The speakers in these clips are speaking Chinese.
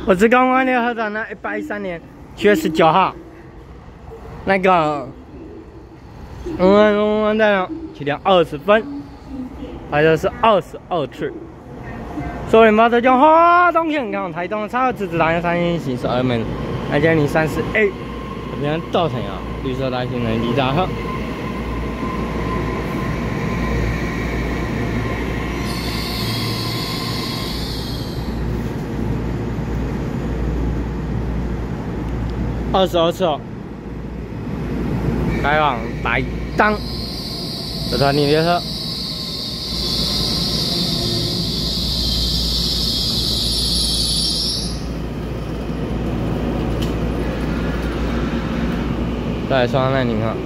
我是刚刚联合站的113年7月19号，那个在7点20分，拍的是22次。收联发车将花东线港台东的超直直达3行驶2门2034A， 这边造成啊绿色带行人离闸车。 22次哦，开往台东这团列车。再来双南宁啊。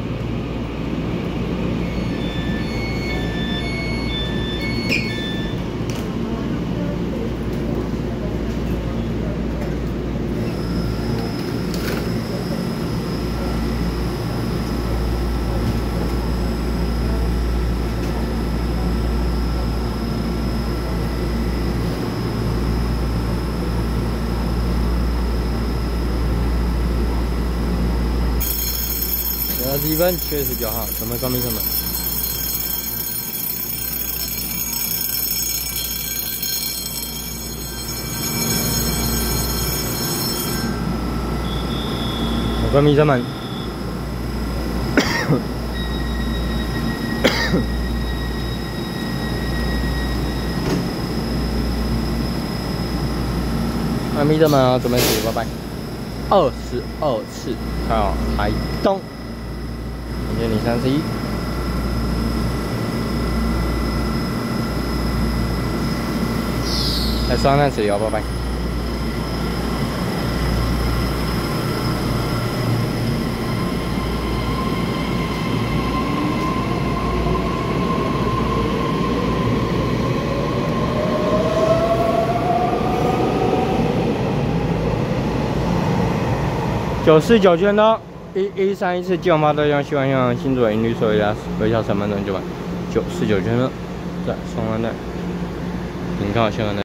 21分7月19号，什么高明什么？高明什么？高明什么？准备起，拜拜。22次，到台东。 2031，来双南水哦，拜拜。949圈的。 1131次基隆发车将希望向新竹引绿所微笑城门等949圈了，在双湾站停靠新湾站。